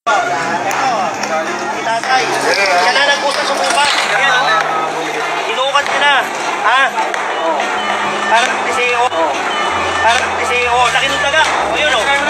Tatay, yan na nagpusta sumukat. Yan o. Sinukat niya na. Ha? Parang PCO. Parang PCO. Laki ng daga. O yun o.